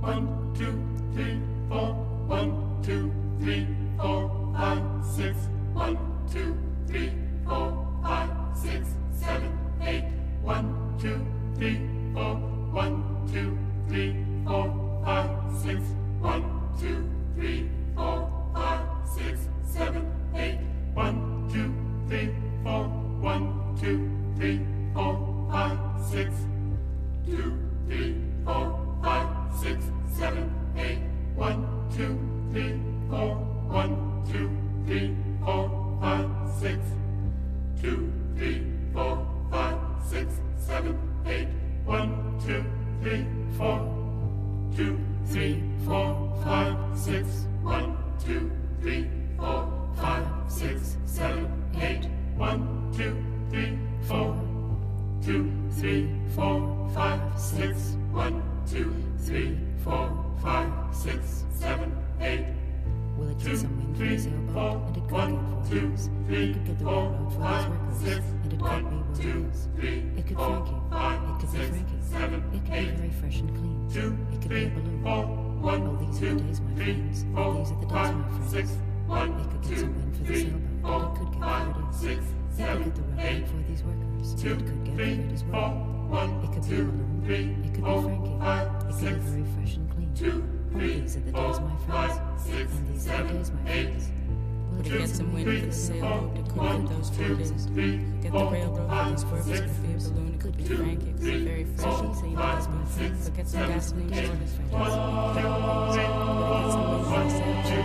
1, 2, 3, 4. 1, 2, 3, 4, 5, 6. 1, 2, 3, 4, 5, 6, 7, 8. 1, 2, 3, 4. 1, 2, 3, 4, 5, 6. 1, 2, 3, 4, 5, 6, 7, 8. 1, 2, 3, 4. 1, 2, 3, 4, 5, 6. 2, 3, 4, 5, 6, 7, 8. 1, 2, 3, 4. 1, 2, 3, 4, 5, 6. 2, 3, 4, 5, 6, 7, 8. 1, 2, 3, 4. 2, 3, 4, 5, 6. 1, 2, 3, 4, 5, 6, 7, 8. 1, 2, 3, 4. 2, 3, 4, 5, 6. 1, 2, 3, 4, 5, 6, 7, 8. Will it get some wind for the sailboat? And it could get 4 days. It could get the railroad for these workers. And it could be what it is. It could Frankie. It could be Frankie. It could be very fresh and clean. It could be a balloon. Oh, these are the days, my friends. Oh, these are the days, my friends. It could get some wind for the sailboat. And it could get 4 days. It could get the railroad for these workers. And it could get for it as well. It could be a balloon. It could be Frankie. It could be very fresh and clean. Oh, these are the days, my friends. And these are the days, my friends. Would it get some wind for the sailboat? It could get those 4 days. Get the railroad for these workers. It could be a balloon. It could be Frankie. It could be very fresh and clean. But get some gasoline short as friends. Would it get some wind for the sailboat?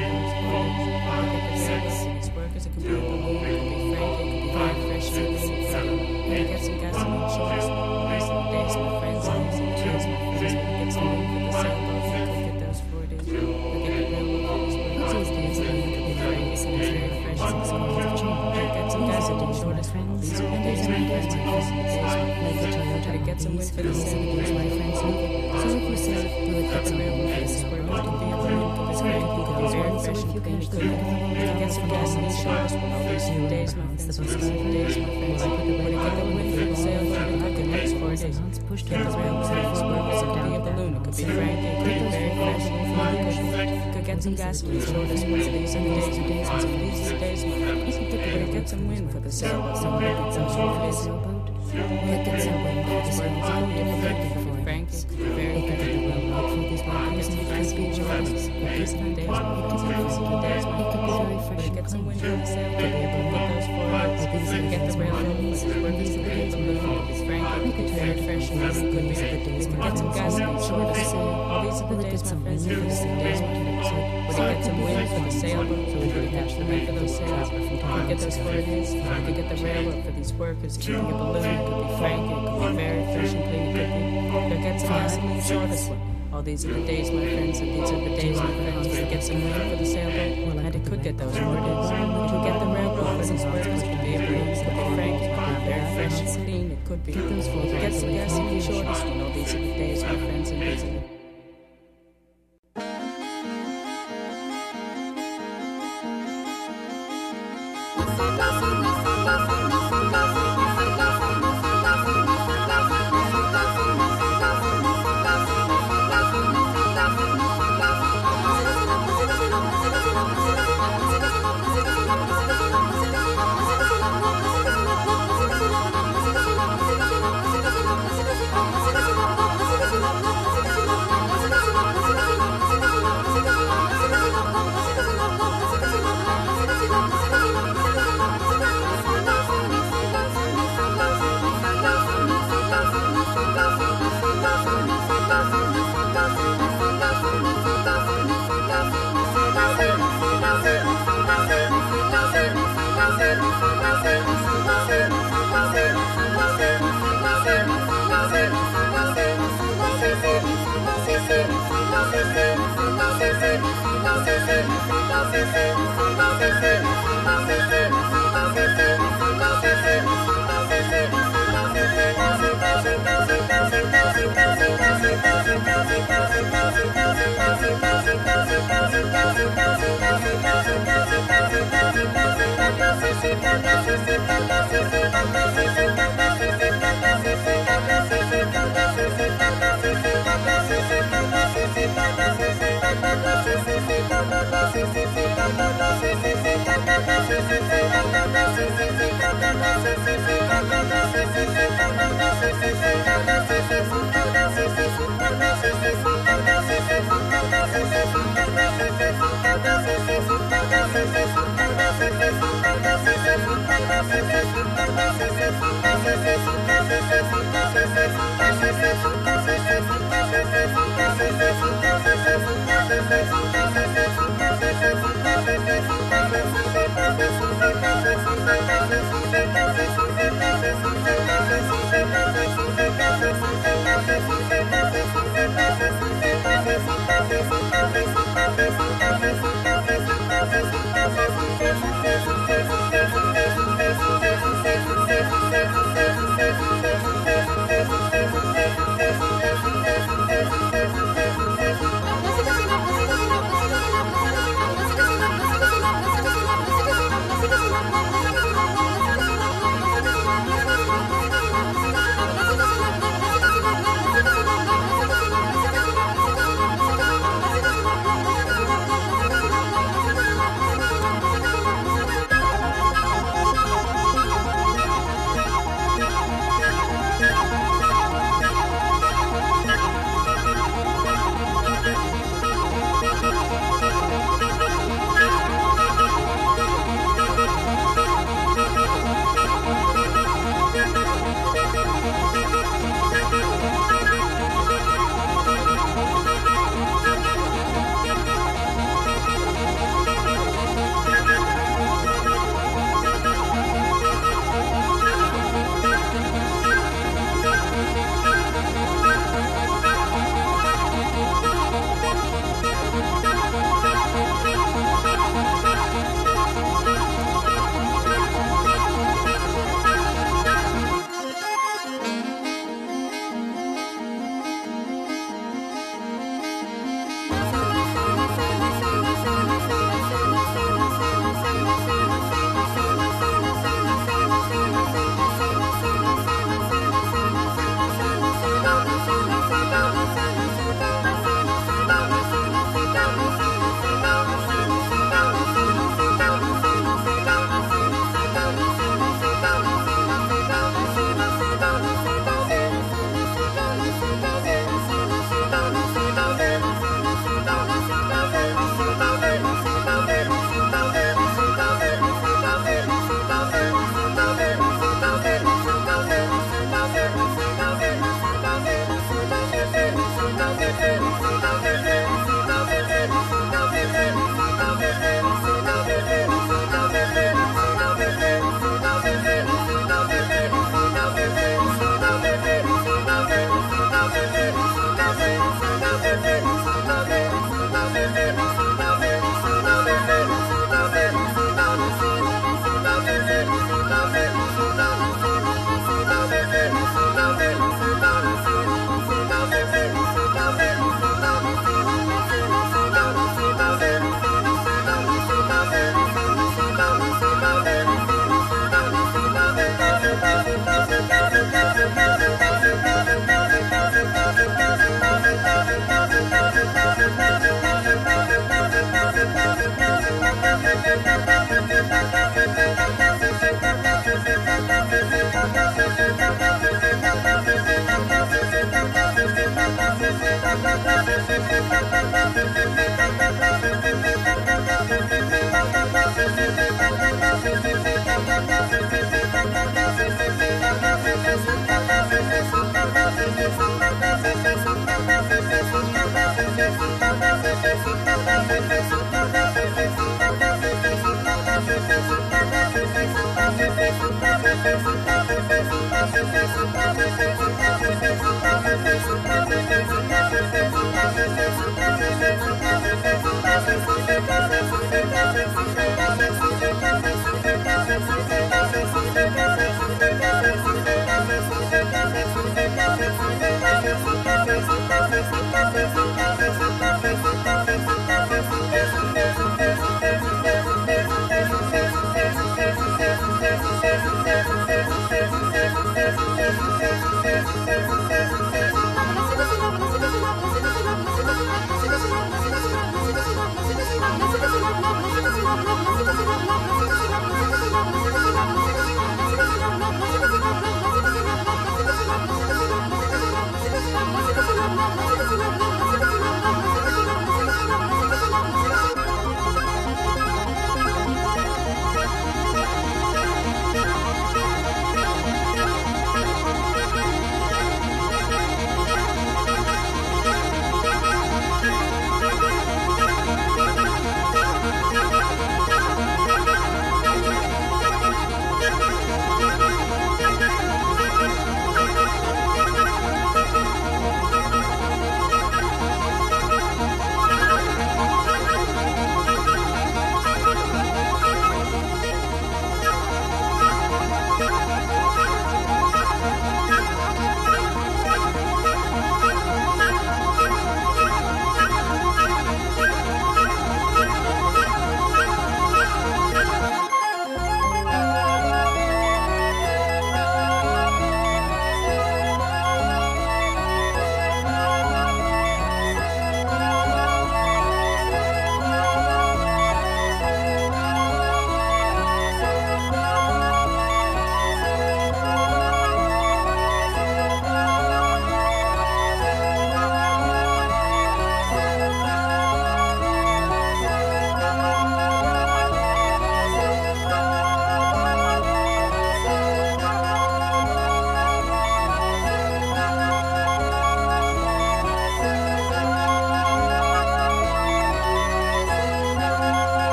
Would it get the sailboat for these workers? It could be a balloon. It could be Frankie. It could be very fresh and clean. Would it get some gasoline short as these are the days, my friends. And these are the days, my friends. Would it get some wind for the sailboat? It could get those 4 days. Would it get the railroad for these workers? It could be Frankie. It could be very fresh and clean. Would it get some gasoline short as friends? These are the days, my friends. And these are the days, my friends. Would it get some wind for the sailboat? My friends. So if you say, will it get some railroad for this work? It could be a balloon. It could be Frankie. It could be very fresh and clean. It could get some gasoline short as well. These are the days, my friends. These are the days, my friends. Would it get the wind for the sailboat? It could get those 4 days. Get the railroad for these workers. It could be a balloon. It could be Frankie. It could be very fresh and clean. It could get some gasoline short as well. These are the days, my friends. These are the days, my friends. Would it get some wind for the sailboat? So will it get some wind for the sailboat? Will it get some wind for the sailboat? It could be Frankie. It could be very fresh. It could be the railroad for these workers. And it could be George. These are the days, my friends. These are the days, my It could be very friends. fresh Would it and get some clean. wind for the sailboat? It could be a balloon. Get those 4 days. These are the Get days, the my railroad. friends. These workers. These It are could the be a days, my balloon. It could be friends. Frankie. It could be very fresh and clean. It could be These are the days, it could my get some friends. gasoline short as well. All these are the Will it days, get my some friends. wind for These the are the days, my sailboat? friends. Would it get some wind for the sailboat? So we could catch the wind for those sails. We could get those 4 days. We could get the railroad for these workers. It could be a balloon. It could be Frankie. It could be very fresh and clean. It could get some gasoline short as well. All these are the days, my friends, and these are the days, my friends. Would it get some wind for the sailboat? And it could get those 4 days. It could get the railroad for these workers. It could be a balloon. It could be Frankie. It could be very fresh and clean. It could be. It could get some gasoline short as well. All these are the days, my friends, and these are the Thank you.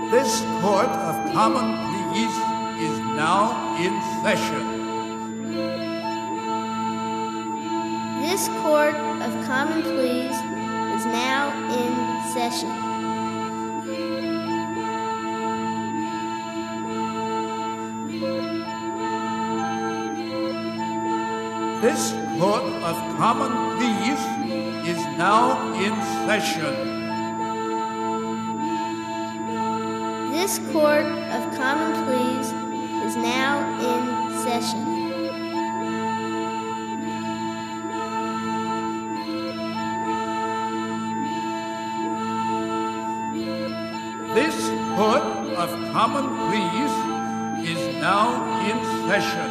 This Court of Common Pleas is now in session. This Court of Common Pleas is now in session. This Court of Common Pleas is now in session. This Court of Common Pleas is now in session. This Court of Common Pleas is now in session.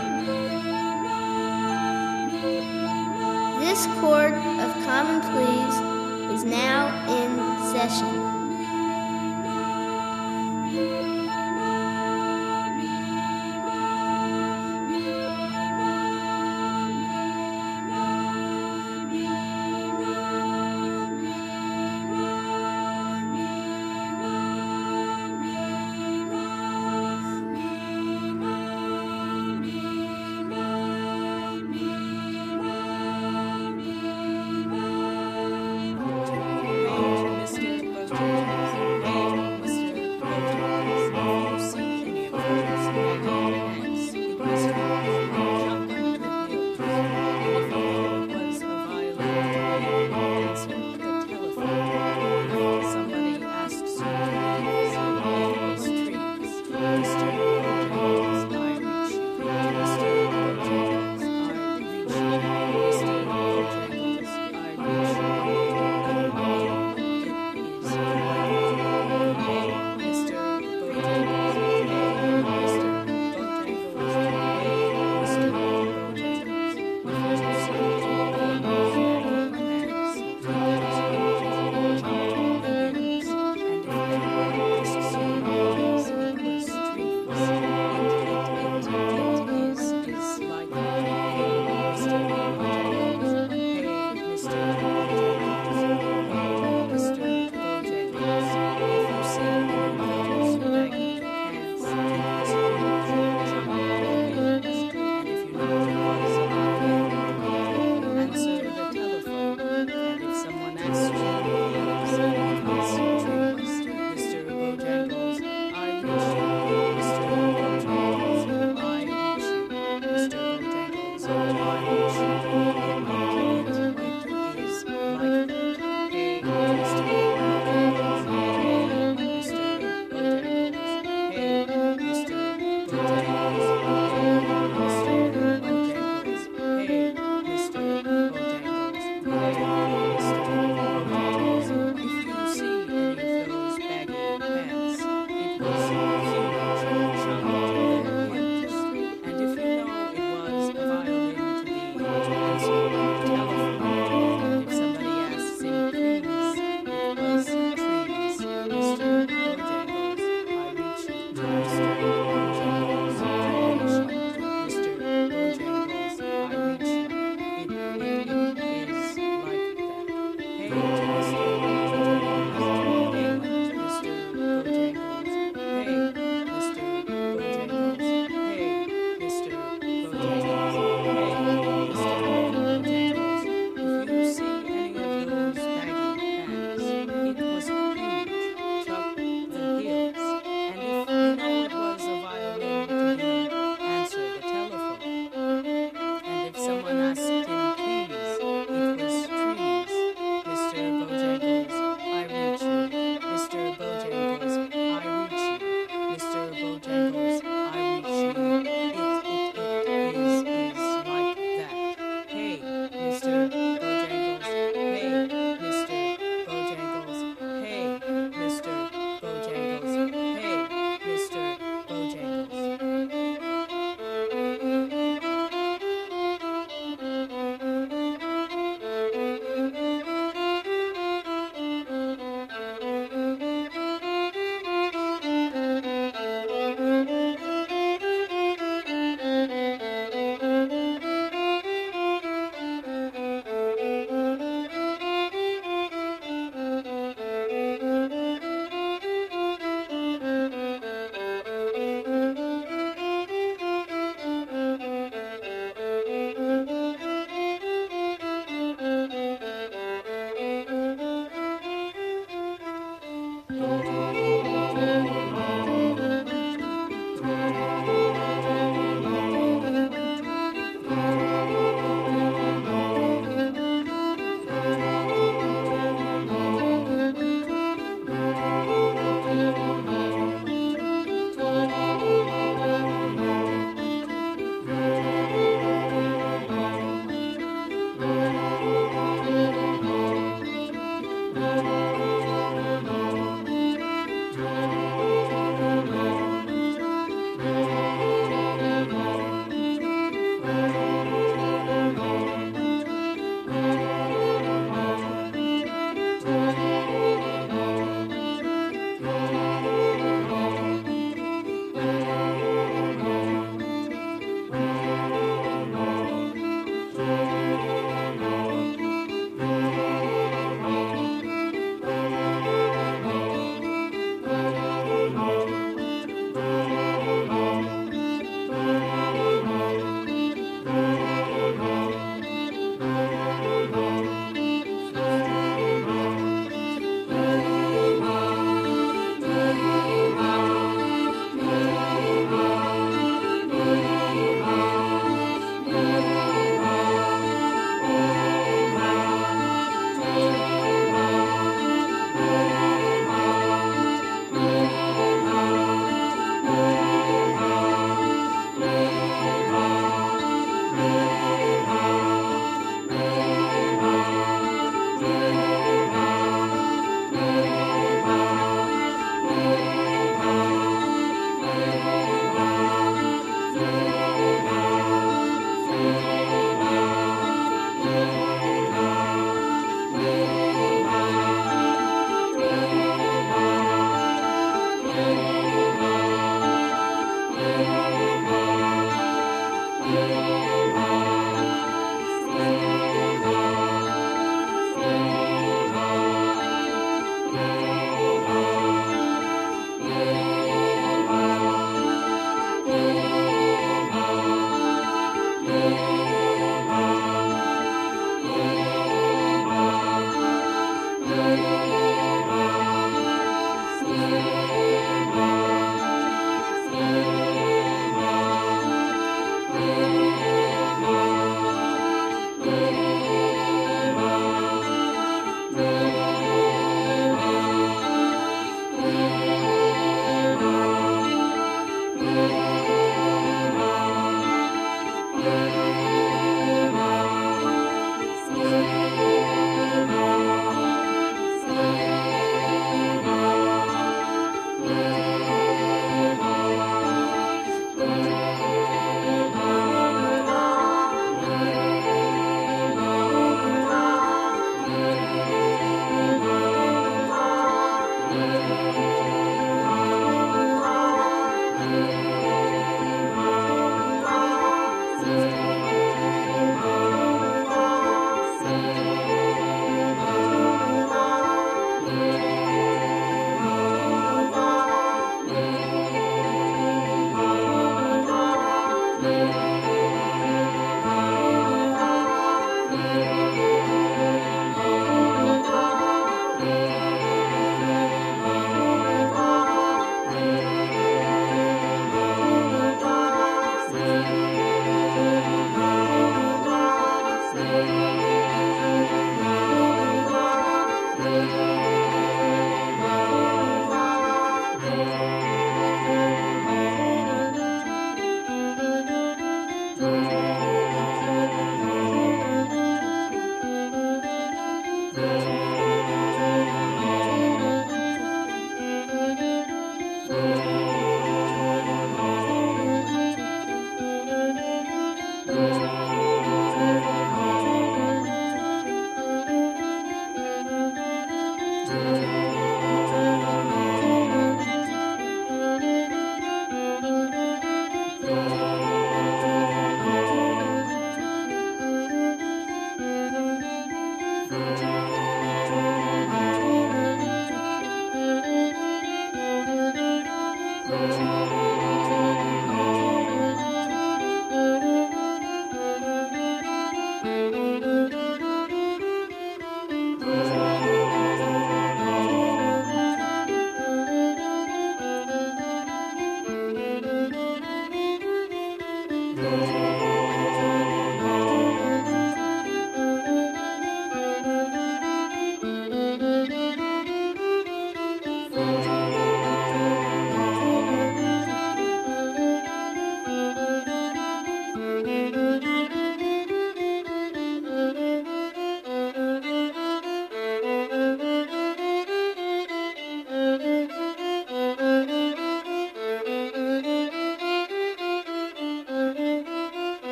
This Court of Common Pleas is now in session. Mr.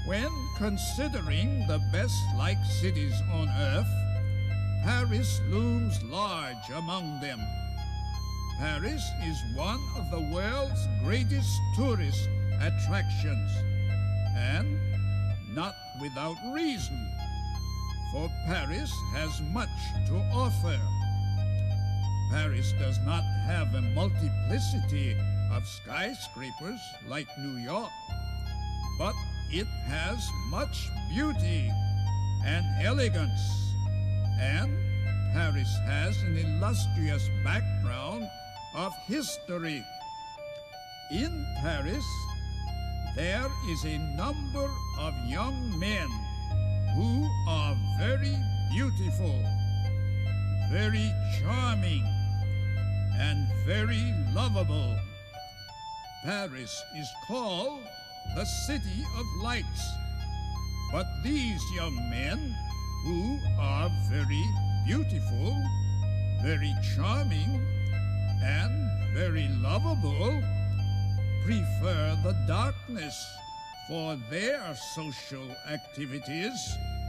When considering the best-liked cities on Earth, Paris looms large among them. Paris is one of the world's greatest tourist attractions, and not without reason, for Paris has much to offer. Paris does not have a multiplicity of skyscrapers like New York, but it has much beauty and elegance, and Paris has an illustrious background of history. In Paris, there is a number of young men who are very beautiful, very charming, and very lovable. Paris is called the City of Lights, but these young men who are very beautiful, very charming, and very lovable prefer the darkness for their social activities.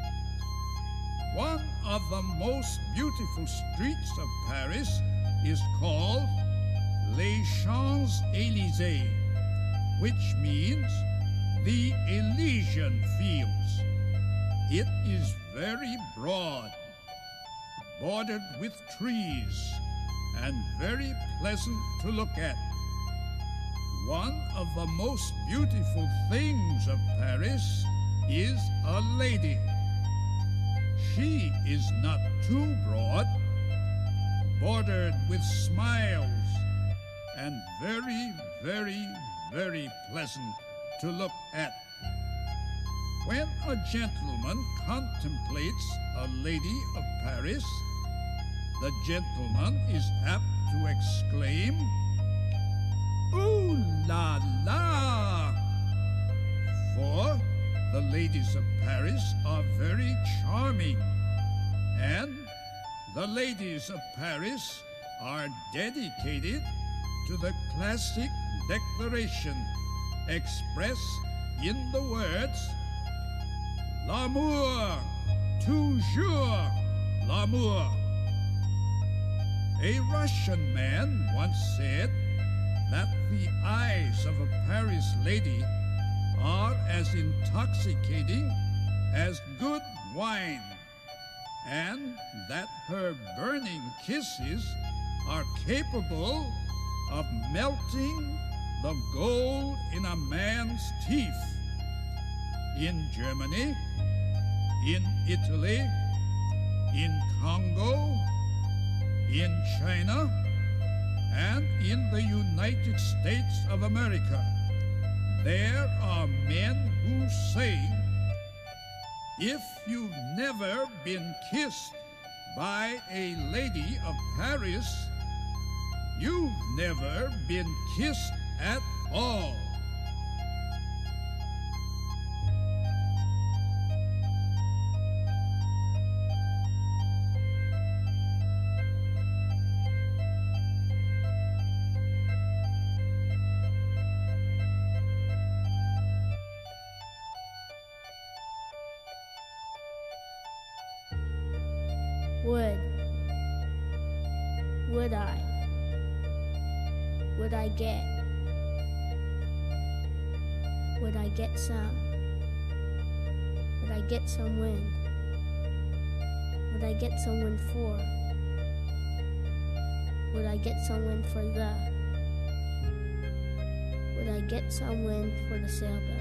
One of the most beautiful streets of Paris is called Les Champs-Élysées, which means the Elysian Fields. It is very broad, bordered with trees, and very pleasant to look at. One of the most beautiful things of Paris is a lady. She is not too broad, bordered with smiles, and very, very, very pleasant to look at. When a gentleman contemplates a lady of Paris, the gentleman is apt to exclaim, "Ooh la la!" For the ladies of Paris are very charming, and the ladies of Paris are dedicated to the classic declaration expressed in the words, "L'amour, toujours l'amour." A Russian man once said that the eyes of a Paris lady are as intoxicating as good wine, and that her burning kisses are capable of melting the gold in a man's teeth. In Germany, in Italy, in Congo, in China, and in the United States of America, there are men who say, if you've never been kissed by a lady of Paris, you've never been kissed at all. Would I get? Would I get some? Would I get some wind? Would I get some wind for? Would I get some wind for the? Would I get some wind for the sailboat?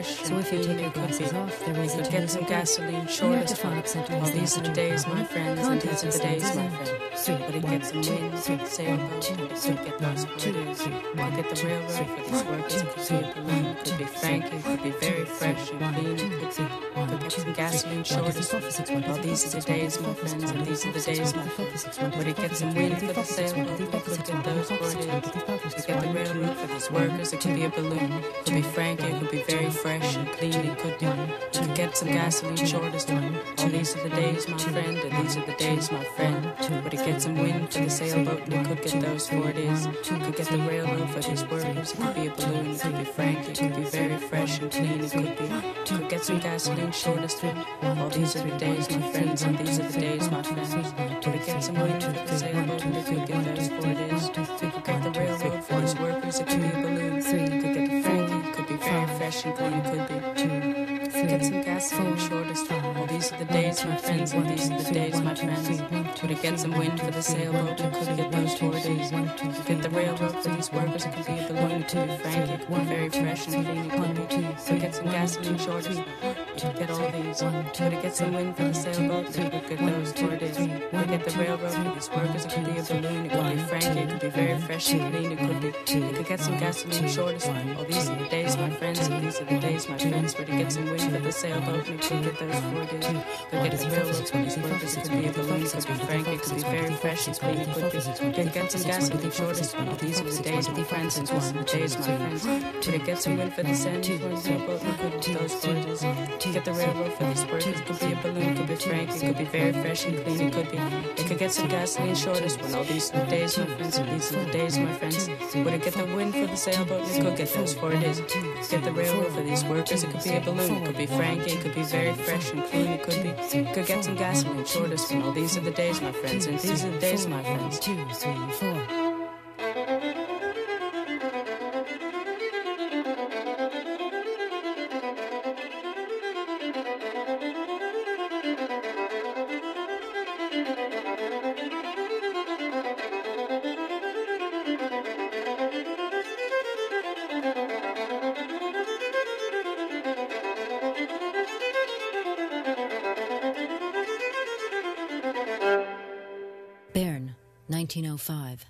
fresh. So if you take your glasses off, there is a get some gasoline short as fuck. Well, these are the days, my friends, and these are the days, my friends. But it gets some wind, sailboat, and it could get those quarters. Could get the railroad for these workers. It could be a balloon, it could be Frankie, it could be very fresh and clean. It could get some gasoline short as fuck. Well, these are the days, my friends, and these are the days, my friends. But it gets some wind for the sailboat, it could get those quarters. It could get the railroad for these workers. It could be a balloon, it could be Frankie, it could be very fresh and clean. It could could get some gasoline shortest one. All these are the days, my friend, and these are the days, my friend. Would it get some wind for the sailboat, and it could get those 4 days. Could get the railroad for these workers. It could be a balloon, it could be frank, it could be very fresh and clean. It could get some gasoline shortest one. All these are the days, my friends, and these are the days, my friends. Would it get some wind for the sailboat, and it could get those 4 days. It could get the railroad for these workers. It could be a balloon. It could get the frankie, it could be very fresh and clean. It could be get some gasoline shortest one. All these are the days, my friends, and these are the days, my friends. Would it get some wind for the sailboat? It could get those 4 days. Get the railroad for these workers. It could be a balloon. It could be frankie. It could be very fresh and clean. It could be. Would get some gasoline shortest. It could get all these. Would it get some wind for the sailboat? It could get those 4 days. Would get the railroad for these workers. It could be a balloon. It could be frankie. It could be very fresh and clean. It could be. It could get some gasoline shortest. All these are the days, my friends, and these are the days, my friends. Would it get some wind for the sailboat? It could get those 4 days. Could get the railroad for these workers. It could be a balloon. It could be frankie. It could be very fresh and clean. It could be. Could get some gasoline shortest. All these are the days, my friends, and these are the days, my friends. Would it get some wind for the sailboat? It could get those 4 days. To get the railroad for these workers. It could be a balloon. It could be frankie. It could be very fresh and clean. It could be. It could get some gasoline shortest. When all these are the days, my friends, and these are the days, my friends. Would it get the wind for the sailboat? It could get those 4 days. Get the railroad for these workers. It could be a balloon. It could be frankie. It could be very fresh and clean. It could be. Could get some gasoline shortest. When all these are the days, my friends, and these are the days, my friends. 2, 3, 4. Bern, 1905.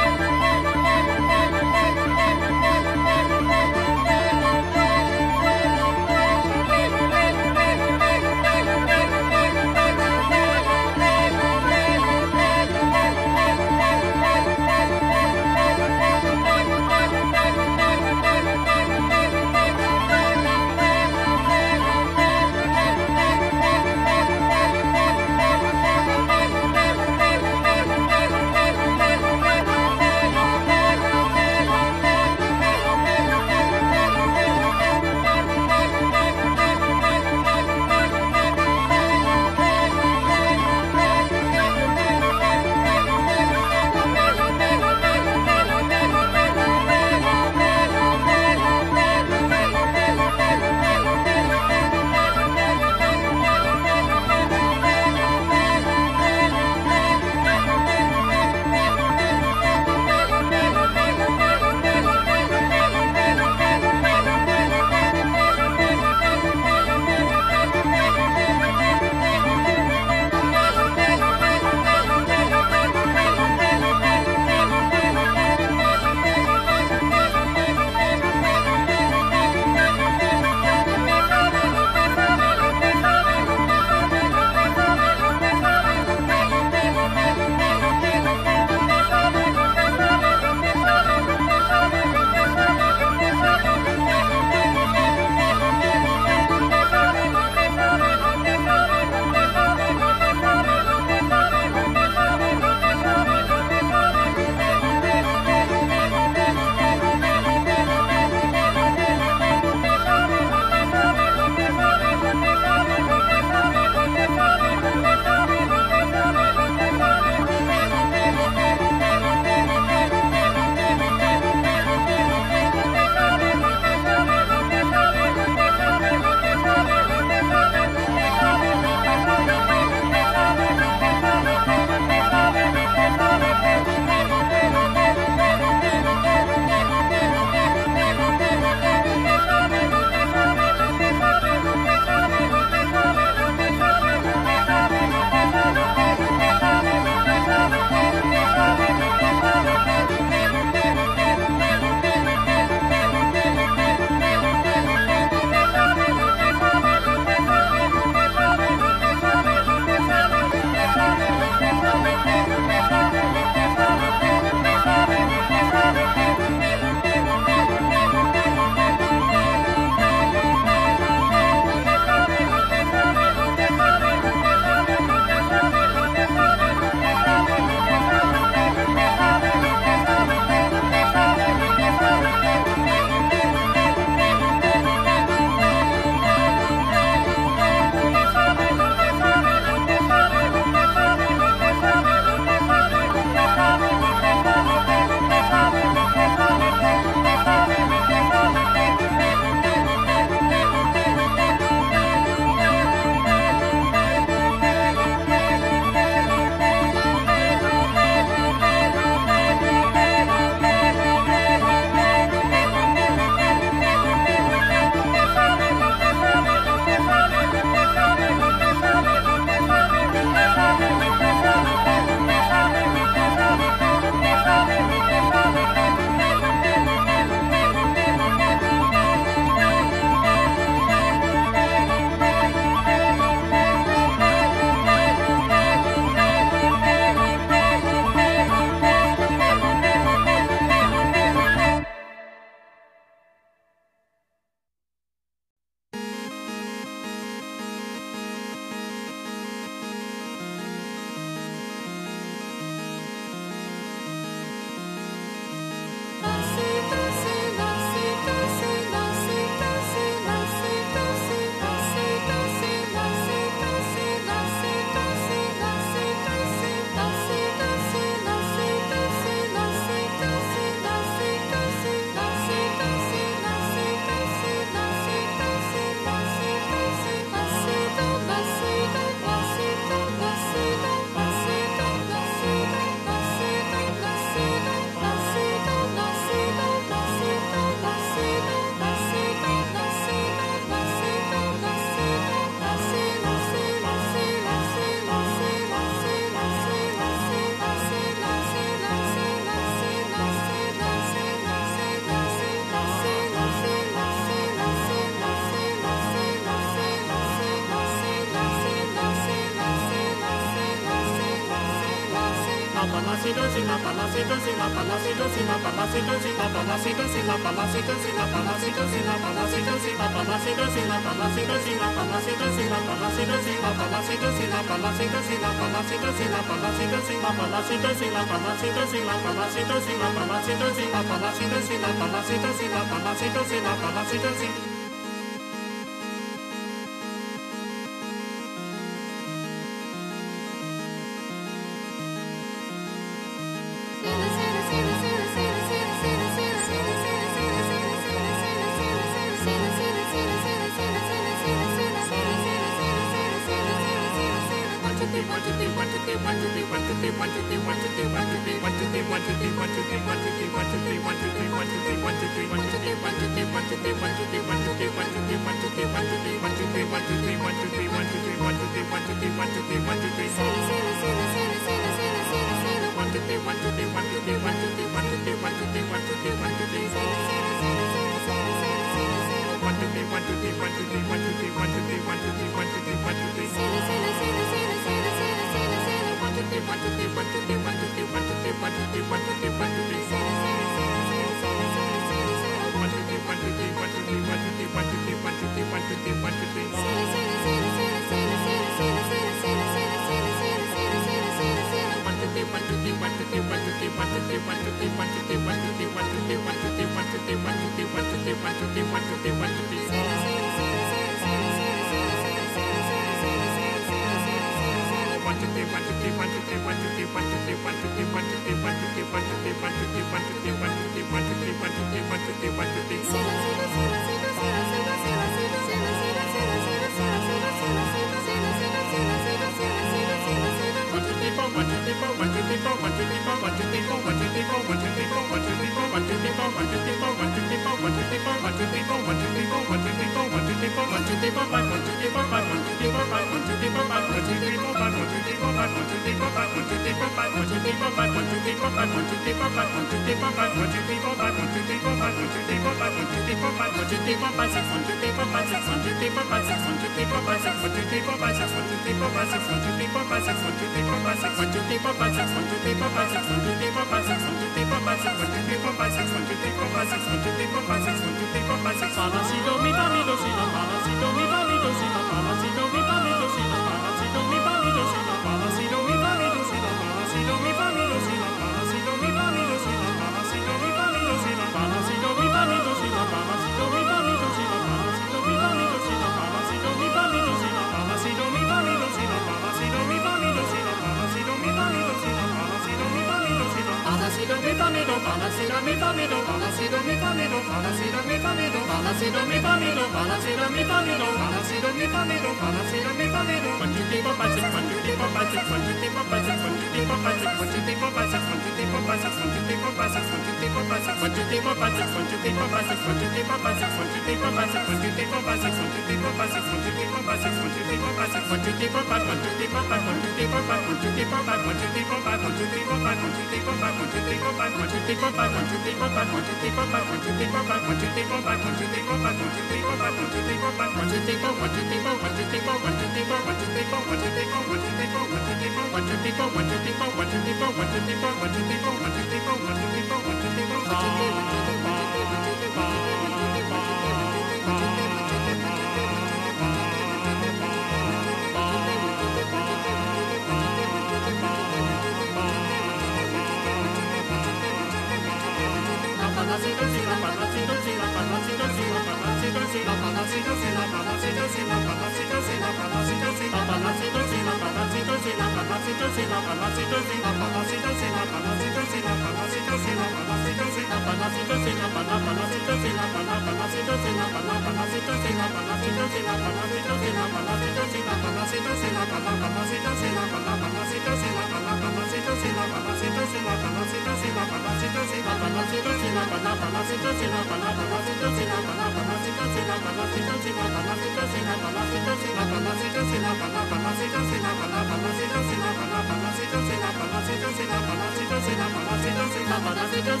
Bouda,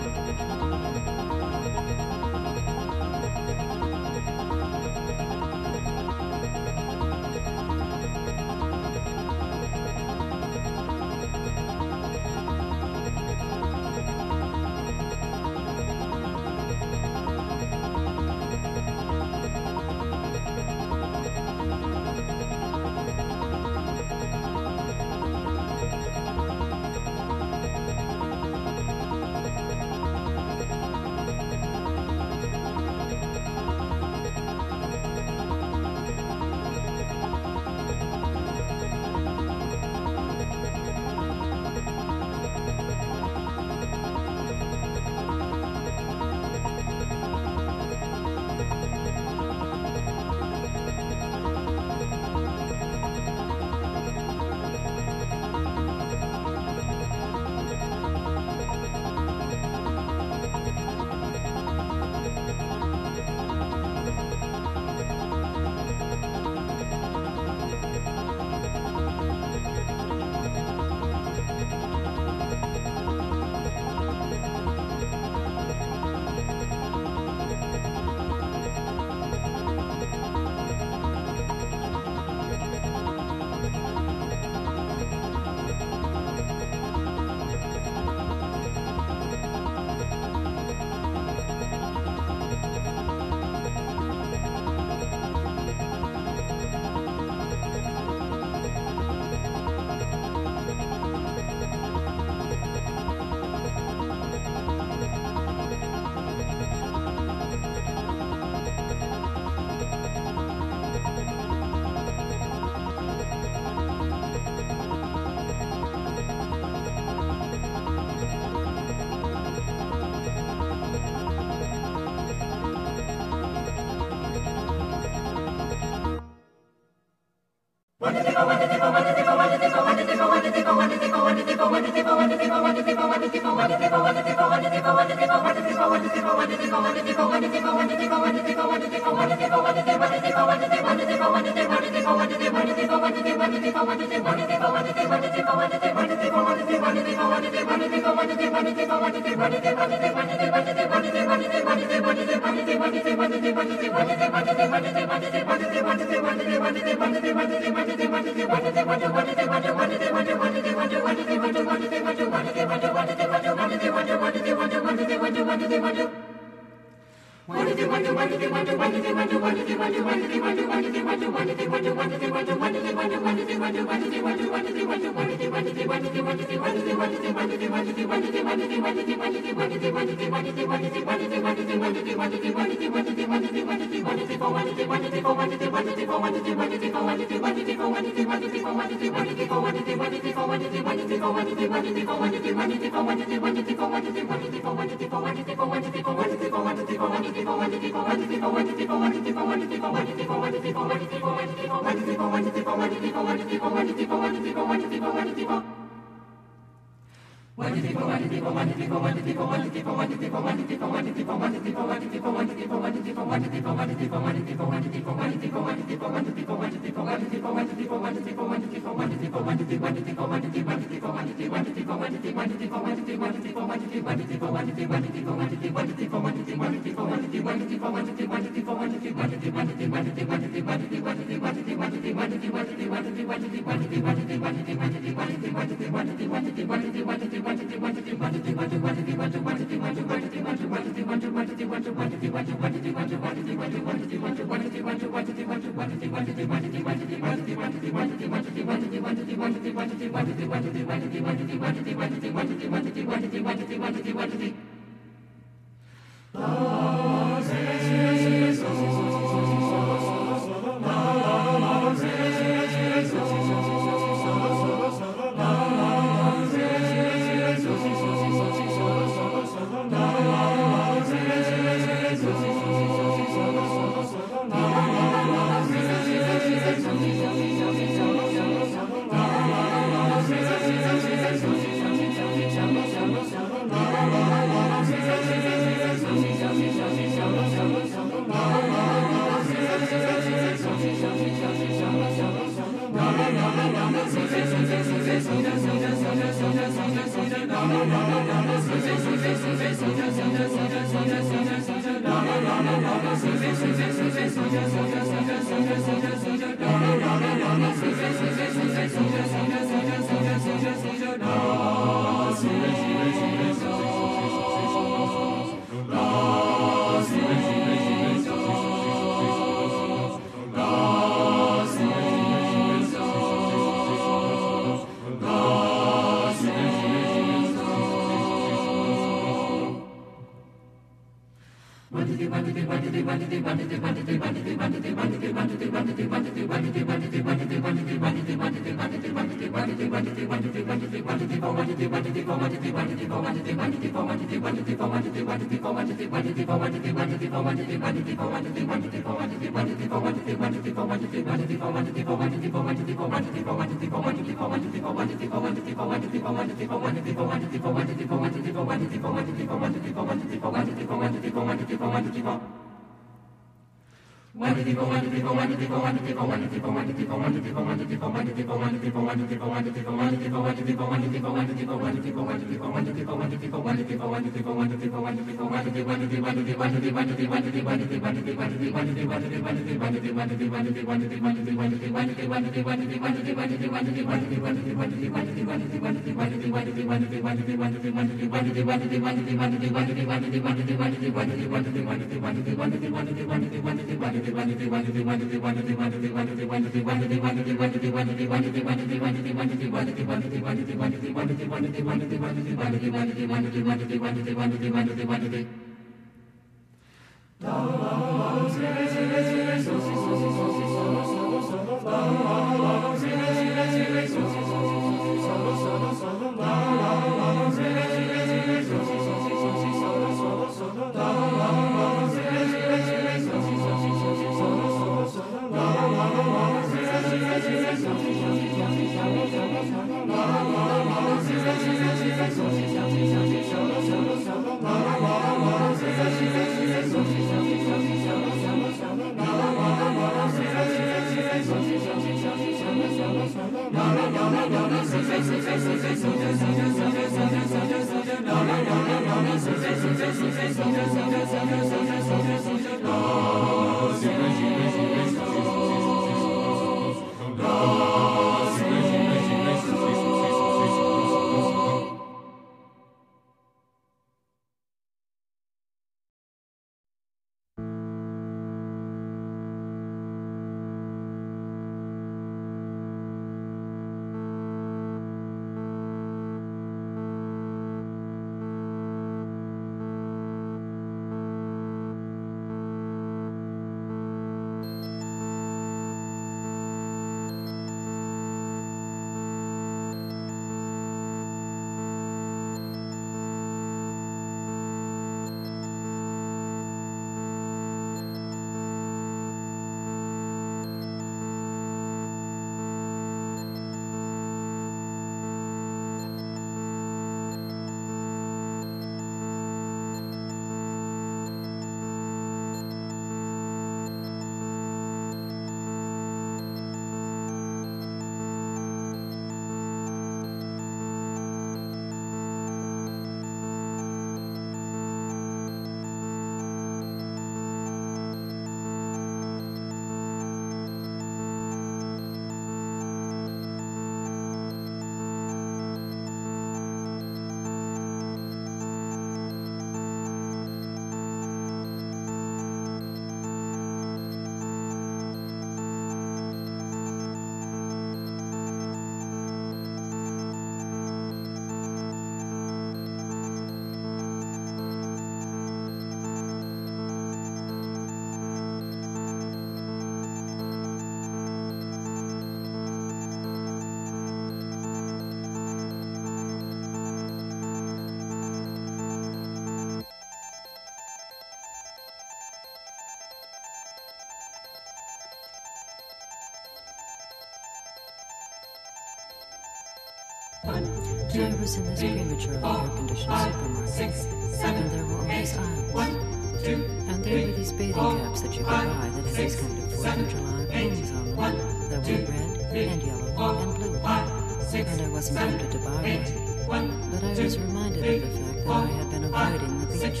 I was in this prematurely air-conditioned supermarket, and there were all these aisles. And there were these bathing caps that you could buy that had these kind of 4th of July plumes on them that were red and yellow and blue. And I wasn't tempted to buy one, but I was reminded of the fact that I had been avoiding the beach.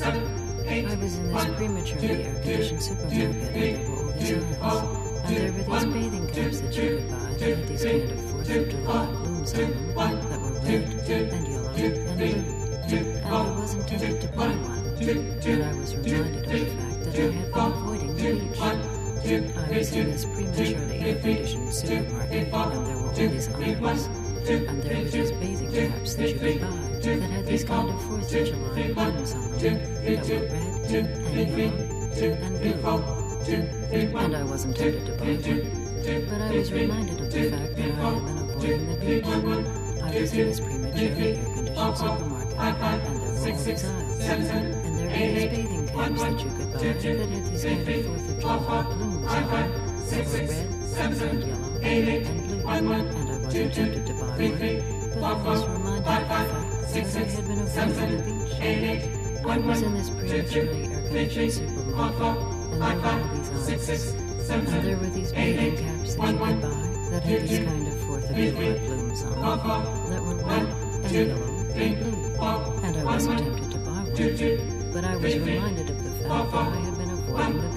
I was in this prematurely air-conditioned supermarket, and there were all these aisles. And there were these bathing caps that you could buy that had these kind of 4th of July plumes on them that were red and yellow and blue. And I wasn't tempted to buy one, but I was reminded of the fact that I had been avoiding the beach. I was in this prematurely air-conditioned supermarket, and there were all these aisles. And there were these bathing caps that you could buy that had these kind of 4th of July plumes on them that were red and yellow and blue. And I wasn't tempted to buy one, but I was reminded of the fact that I had been avoiding the beach. I was in this prematurely air-conditioned supermarket, and there were all these aisles. And there were these bathing caps that you could buy that had these kind of 4th of July plumes on them that were red and yellow and blue. And I wasn't tempted to buy one, but I was reminded of the fact that I had been avoiding the beach. I was in this prematurely air-conditioned supermarket, and there were all these aisles. And there were these bathing caps that you could buy that had these kind of 4th of July plumes on them that were red and yellow and blue. And I wasn't tempted to buy one, but I was reminded of the fact that I had been avoiding the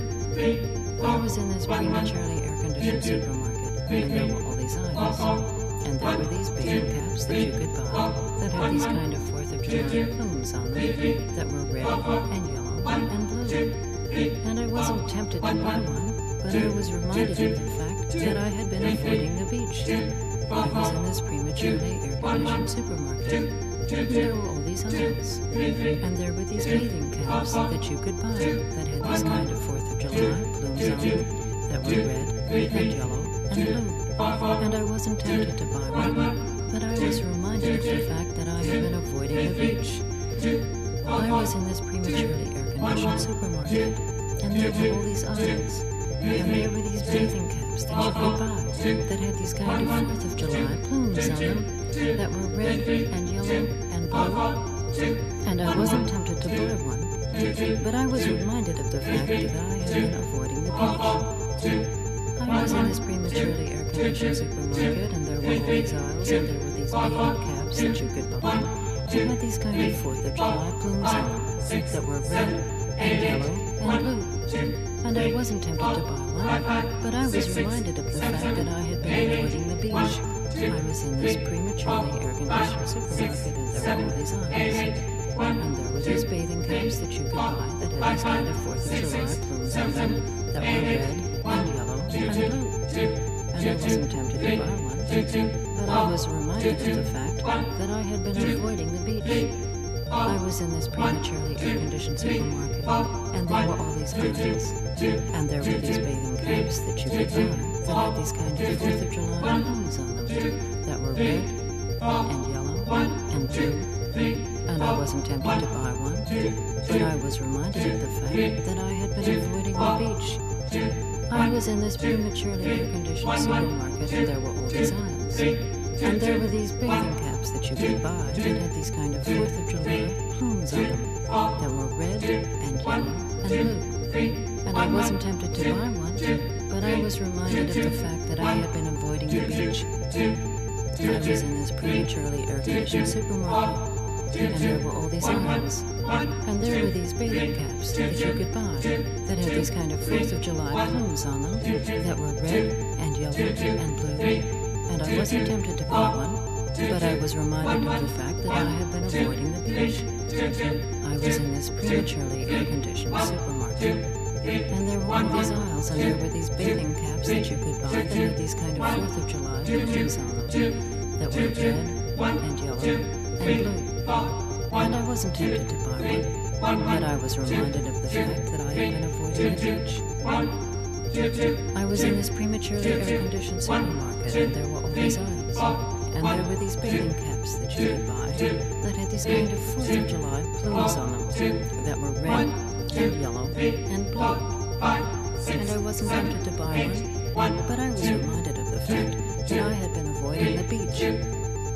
beach. I was in this prematurely air-conditioned supermarket, and there were all these aisles. And there were these bathing caps that you could buy that had these kind of 4th of July plumes on them that were red and yellow and blue. And I wasn't tempted to buy one, but I was reminded of the fact that I had been avoiding the beach. I was in this prematurely air-conditioned supermarket, and there were all these aisles. And there were these bathing caps that you could buy that had these kind of 4th of July plumes on them that were red and yellow and blue. And I wasn't tempted to buy one, but I was reminded of the fact that I had been avoiding the beach. I was in this prematurely air-conditioned supermarket, and there were all these aisles. And there were these bathing caps that you could buy that had these kind of 4th of July plumes on them that were red and yellow and blue. And I wasn't tempted to buy one, but I was reminded of the fact that I had been avoiding the beach. I was in this prematurely air-conditioned supermarket, and there were all these aisles, and there were these bathing caps that you could buy that had these kind of 4th of July plumes on them that were red and yellow and blue. And I wasn't tempted to buy one, but I was reminded of the fact that I had been avoiding the beach. I was in this prematurely air-conditioned supermarket, and there were all these aisles. And there were these bathing caps that you could buy that had these kind of 4th of July plumes on them that were red and yellow and blue. And I wasn't tempted to buy one, but I was reminded of the fact that I had been avoiding the beach. I was in this prematurely air-conditioned supermarket, and there were all these aisles. And there were these bathing caps that you could buy that had these kind of 4th of July plumes on them that were red and yellow and blue. And I wasn't tempted to buy one, but I was reminded of the fact that I had been avoiding the beach. I was in this prematurely air-conditioned supermarket, and there were all these aisles. And there were these bathing caps that you could buy that had these kind of 4th of July plumes on them that were red and yellow and blue. And I wasn't tempted to buy one, but I was reminded of the fact that I had been avoiding the beach. I was in this prematurely air-conditioned supermarket, and there were all these aisles. And there were these bathing caps that you could buy that had these kind of 4th of July plumes on them that were red and yellow and blue. And I wasn't tempted to buy one, but I was reminded of the fact that I had been avoiding the beach. I was in this prematurely air-conditioned supermarket, and there were all these aisles, and there were these bathing caps that you could buy that had these kind of 4th of July plumes on them that were red and yellow and blue. And I wasn't tempted to buy one, but I was reminded of the fact that I had been avoiding the beach. I was in this prematurely air-conditioned supermarket, and there were all these aisles. And there were these bathing caps that you could buy that had these kind of 4th of July plumes on them that were red and yellow and blue. And I wasn't tempted to buy one, but I was reminded of the fact that I had been avoiding the beach.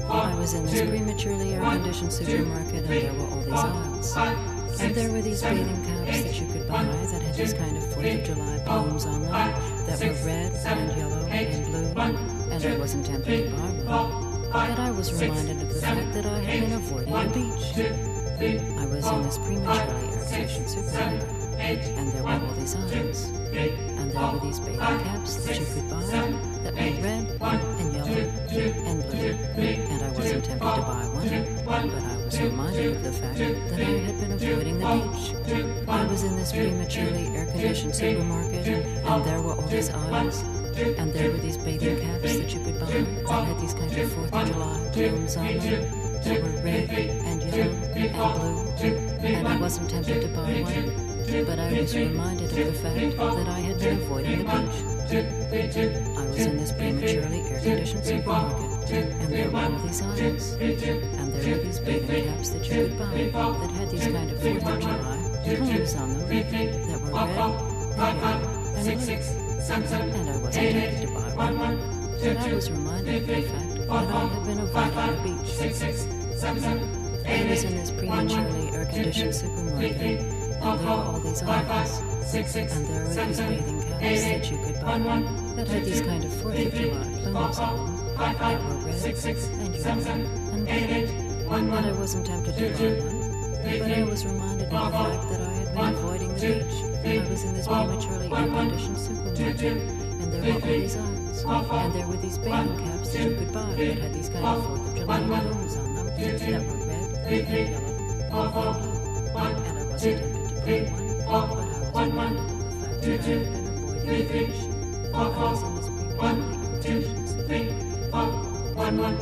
I was in this prematurely air-conditioned supermarket, and there were all these aisles. And there were these bathing caps that you could buy that had these kind of 4th of July plumes on them that were red and yellow and blue, and I wasn't tempted to buy one. But I was reminded of the fact that I had been avoiding the beach. I was in this prematurely air-conditioned supermarket, and there were all these aisles. And there were these bathing caps that you could buy that were red and yellow and blue, and I wasn't tempted to buy one, but I was reminded of the fact that I had been avoiding the beach. I was in this prematurely air-conditioned supermarket, and there were all these aisles, and there were these bathing caps that you could buy that had these kind of 4th of July plumes on them that were red and yellow and blue, and I wasn't tempted to buy one, but I was reminded of the fact that I had been avoiding the beach. I was in this prematurely air-conditioned supermarket, and there were all these aisles, and there were these bathing caps that you could buy that had these kind of 4th of July plumes on them that were red and yellow and blue, and I wasn't tempted to buy one, but I was reminded of the fact that I had been avoiding the beach. I was in this prematurely air-conditioned supermarket, and there were all these aisles, and there were these bathing caps that you could buy that had these kind of 4th of July plumes on them that were red and yellow and blue, and I wasn't tempted to buy one, but I was reminded of the fact that I had been avoiding the beach. I was in this prematurely air-conditioned supermarket, and there were all these aisles, and there were these bathing caps that you could buy that had these kind of 4th of July plumes on them that were red and yellow and blue, and I wasn't tempted to buy one, but I was reminded of the fact that I had been avoiding the beach. I was in this prematurely air-conditioned supermarket,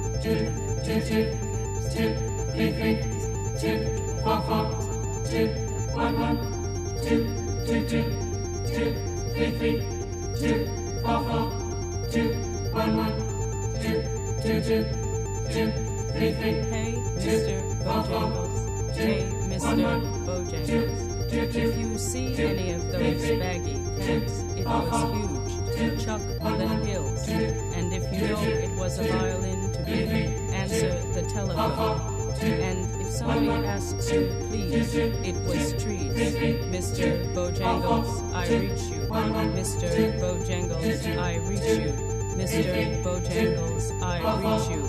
Hey, Mr. Bojangles. Hey, Mr. Bojangles. If you see any of those baggy pants, it was huge. Chuck the hills. And if you know it was a violin to be, answer the telephone. And if somebody asks you, please, it was trees. Mr. Bojangles, I reach you. Mr. Bojangles, I reach you. Mr. Bojangles, I reach you.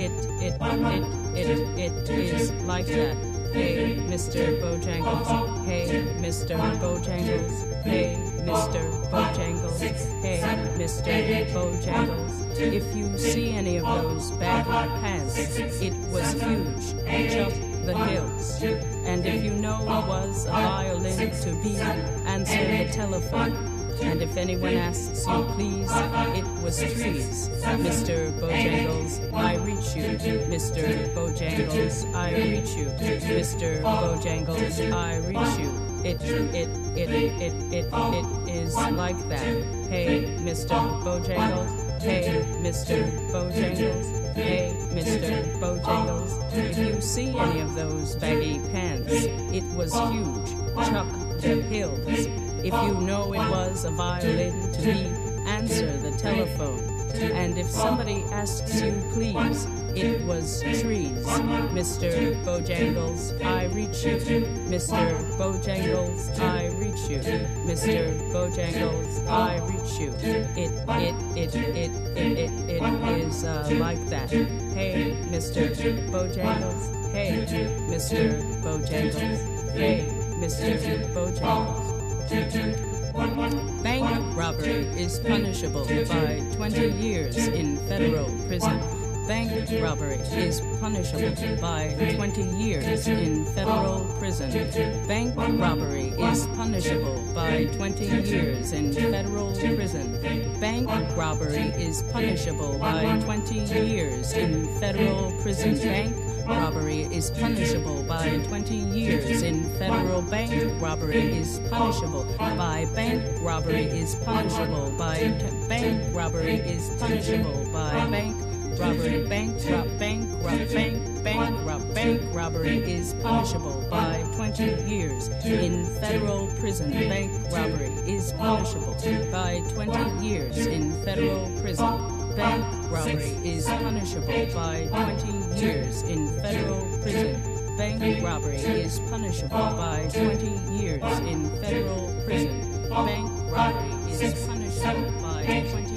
It is like that. Hey, Mr. Bojangles. Hey, Mr. Bojangles. Hey, Mr. Bojangles. Hey, Mr. Bojangles. If you see any of those baggy pants, it was huge. Chuck the hills. And if you know it was a violin to be, answer the telephone. And if anyone asks you, please, it was trees. Mr. Bojangles, I reach you. Mr. Bojangles, I reach you. Mr. Bojangles, I reach you. It is like that. Hey, Mr. Bojangles. Hey, Mr. Bojangles. Hey, Mr. Bojangles. If you see any of those baggy pants, it was huge. Chuck the hills. If you know it was a violin to be, answer the telephone. And if somebody asks you, please, it was trees. Mr. Bojangles, I reach you. Mr. Bojangles, I reach you. Mr. Bojangles, I reach you. It is like that. Hey, Mr. Bojangles. Hey, Mr. Bojangles. Hey, Mr. Bojangles. Bank robbery is punishable by 20 years in federal prison. Bank robbery is punishable by 20 years in federal prison. Bank robbery is punishable by 20 years in federal prison. Bank robbery is punishable by 20 years in federal prison. Bank robbery is punishable by 20 years in federal. Bank robbery is punishable by bank robbery is punishable by bank robbery is punishable by bank robbery. Bank robbery is punishable by 20 years in federal prison. Bank robbery is punishable by 20 years in federal prison. Bank robbery is punishable by 20 years in federal prison. Bank robbery is punishable by 20 years in federal prison. Bank robbery is punishable by 20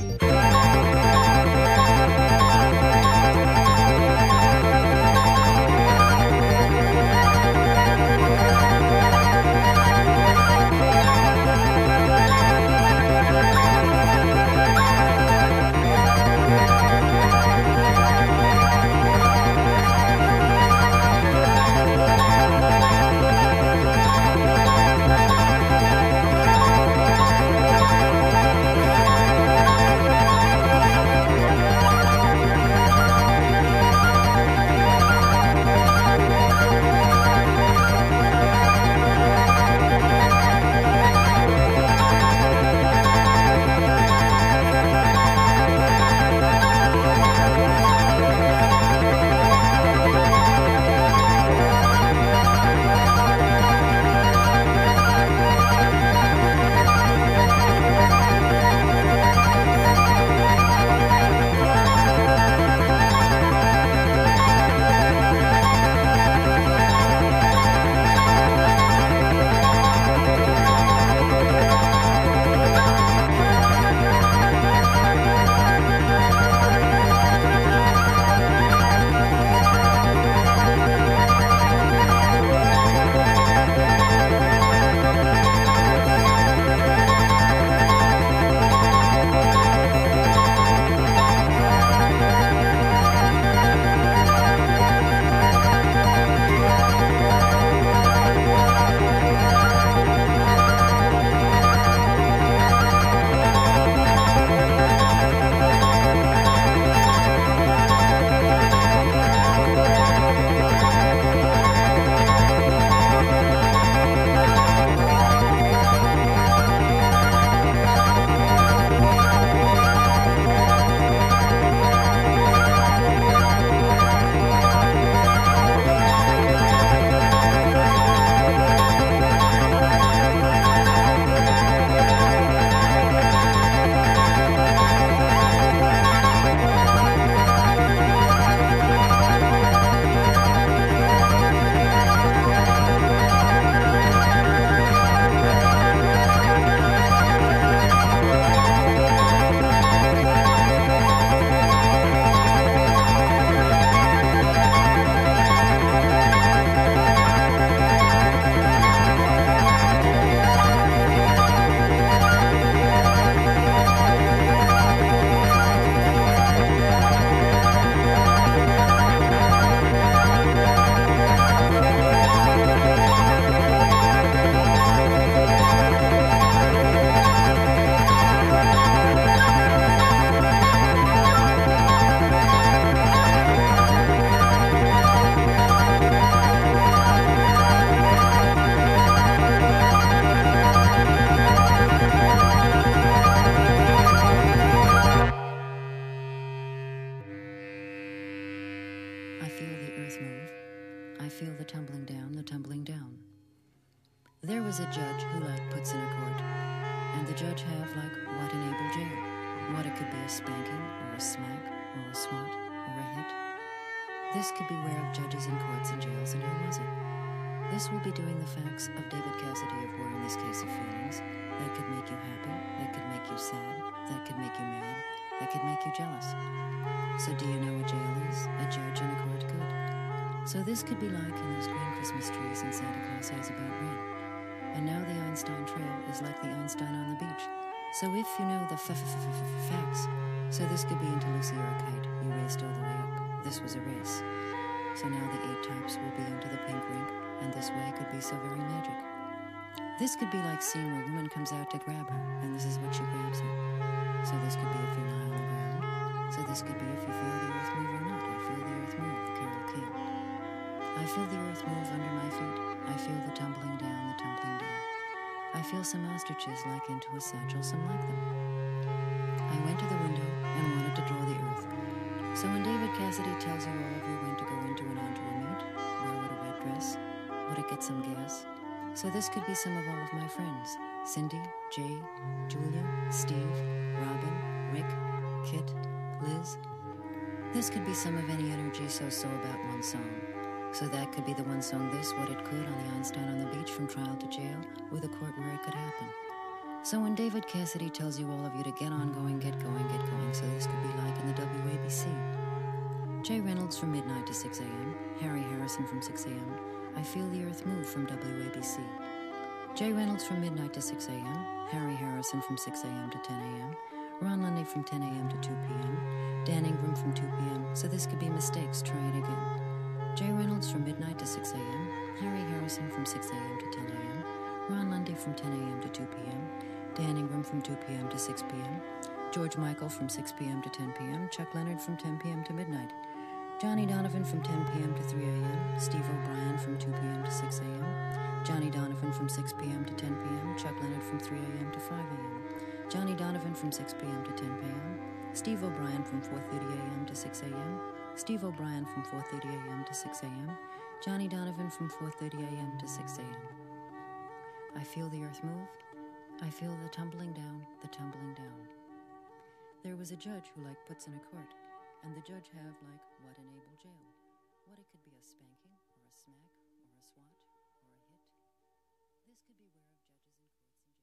There was a judge who puts in a court, and the judge have what enabled jail. What it could be a spanking, or a smack, or a swat, or a hit. This could beware of judges in courts and jails, and who was it? This will be doing the facts of David Cassidy of War in this case of feelings. That could make you happy, that could make you sad, that could make you mad, that could make you jealous. So do you know what jail is? A judge in a court could. So this could be like in those green Christmas trees in Santa Claus Says About Rain. And now the Einstein Trail is like the Einstein on the Beach. So if you know the facts, so this could be into Lucy or a kite. You raced all the way up. This was a race. So now the 8 types will be into the pink rink, and this way could be so very magic. This could be like seeing a woman comes out to grab her, and this is what she grabs her. So this could be if you lie on the ground. So this could be if you feel the earth move or not. I feel the earth move, Carol King. I feel the earth move under my feet. I feel the tumbling down, the tumbling down. I feel some ostriches like into a satchel, some like them. I went to the window and wanted to draw the earth. So when David Cassidy tells you all of you when to go into and onto a meet, where would a red dress? Would it get some gas? So this could be some of all of my friends. Cindy, Jay, Julia, Steve, Robin, Rick, Kit, Liz, This could be some of any energy so-so about one song. So that could be the one song this, what it could, on the Einstein on the Beach, from trial to jail, with a court where it could happen. So when David Cassidy tells you, all of you, to get on going, get going, so this could be like in the WABC. Jay Reynolds from midnight to 6 a.m., Harry Harrison from 6 a.m., I Feel the Earth Move from WABC. Jay Reynolds from midnight to 6 a.m., Harry Harrison from 6 a.m. to 10 a.m., Ron Lundy from 10 a.m. to 2 p.m., Dan Ingram from 2 p.m., so this could be mistakes, try it again. Jay Reynolds from midnight to 6 a.m., Harry Harrison from 6 a.m. to 10 a.m., Ron Lundy from 10 a.m. to 2 p.m., Dan Ingram from 2 p.m. to 6 p.m., George Michael from 6 p.m. to 10 p.m., Chuck Leonard from 10 p.m. to midnight, Johnny Donovan from 10 p.m. to 3 a.m., Steve O'Brien from 2 p.m. to 6 a.m., Johnny Donovan from 6 p.m. to 10 p.m., Chuck Leonard from 3 a.m. to 5 a.m., Johnny Donovan from 6 p.m. to 10 p.m., Steve O'Brien from 4:30 a.m. to 6 a.m., Steve O'Brien from 4:30 a.m. to 6 a.m., Johnny Donovan from 4:30 a.m. to 6 a.m. I feel the earth move. I feel the tumbling down, the tumbling down. There was a judge who puts in a court, and the judge have what enable jail. What it could be, a spanking, or a smack, or a swat, or a hit. This could be where of judges in courts and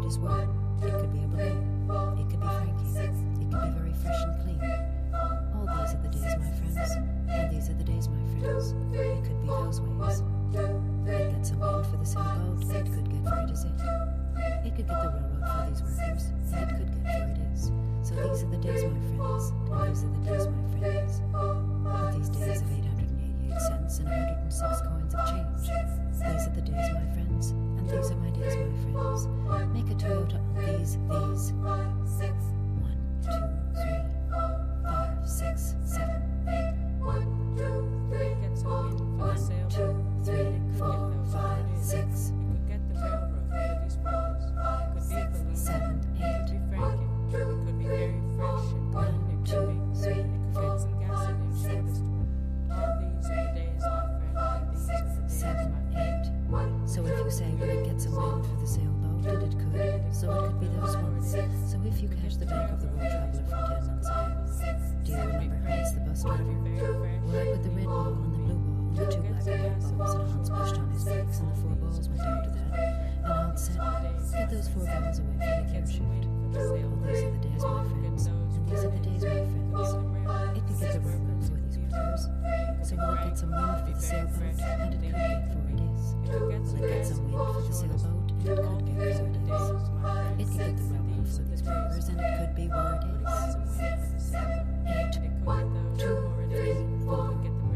his work. It could be a balloon. It could be Frankie. It could be very fresh and clean. All these are the days, my friends. And these are the days, my friends. It could be those ways. It gets a wind for the sailboat. It could get for it is it. It could get the railroad for these workers. And it could get for it is. So these are the days, my friends. And these are the days, my friends. And these days of 888 cents and 106 coins of change. These are the days, my friends. And these are my days, my friends. Make a Toyota on these. 1, 2, 3, 4, 5, 6, 7, 8. 1, 2, 3, Get some wind for the 1, sailboat. 2, 3, 4, 5, 6, It could get the railroad for these workers. It could be a balloon. 7, It 8. could be Frankie. It could be very fresh and clean. It could be. It could get some gasoline shortest work. All these are the days, my friend. And these are the days, 7, my friend. 8. So if you say that it gets a wind for the sailboat, and it could, so it could be those ones. So if you catch the back of the road traveler from 10 months ago, do you remember Hans the bus driver? Well, I put the red ball and the blue ball and the two black and white balls, and Hans pushed on his brakes, and the 4 balls went down to that. And Hans said, get those 4 balls away from the gear shift. Well, these are the days, my friends. And these are the days, my friends. It could get the railroad for these workers. So will it get some wind for the sailboat, and it could get for it is. Will it get some wind for the sailboat, and it could get for it is. It could get the railroad for these workers, and it could be where it is. 8, 2, 3, 4,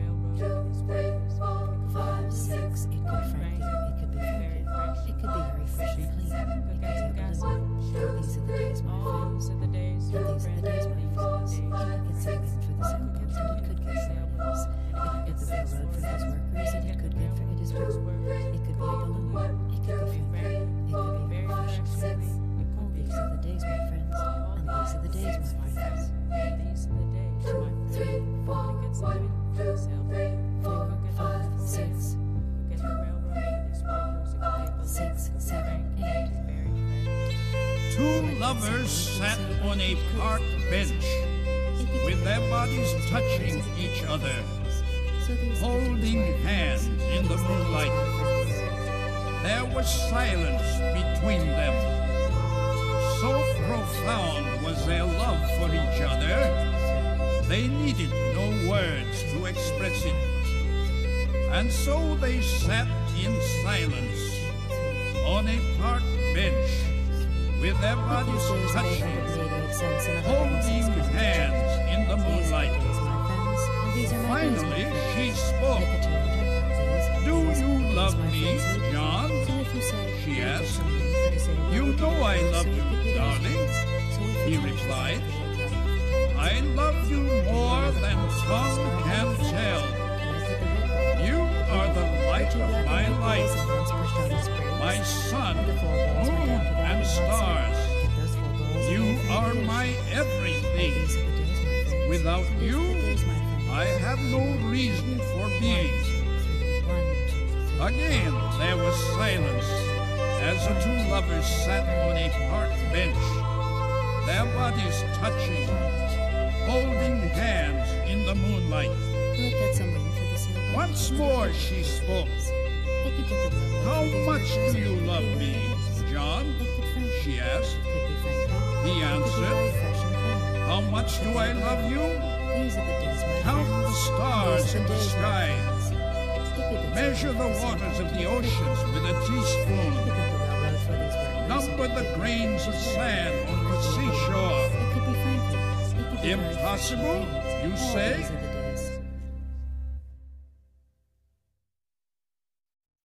5, 6. It could Frankie. It could be Frankie. It could be very fresh and clean. It could be a balloon. These are the days, my friends. And these are the days, my friends. It could get some wind for the sailboat, and it could get for it is. It could get the railroad for those workers, and it could get for it is work. It could be a balloon. It could be Frankie. It could be very fresh and clean. All these are the days, my friends. And these are the days, my friends. These are the days, 2, my 3, 4, Get some wind for the sailboat. 4, 5, 6, Get the railroad for these workers. It could be a balloon. 6, 7, 8. Very fresh. Two lovers sat on a park bench with their bodies touching each other, So these are the days, holding my hands in the moonlight. There was silence between them. So profound was their love for each other, they needed no words to express it. And so they sat in silence on a park bench with their bodies touching, holding hands in the moonlight. Finally, she spoke. Do you love me, John? She asked. You know I love you, darling, he replied. I love you more than tongue can tell. You are the light of my life, my sun, moon, and stars. You are my everything. Without you, I have no reason for being. Again, there was silence as the two lovers sat on a park bench, their bodies touching, holding hands in the moonlight. Once more she spoke. How much do you love me, John? She asked. He answered, how much do I love you? Count the stars in the sky. Measure the waters of the oceans with a teaspoon. Number the grains of sand on the seashore. Impossible, you say?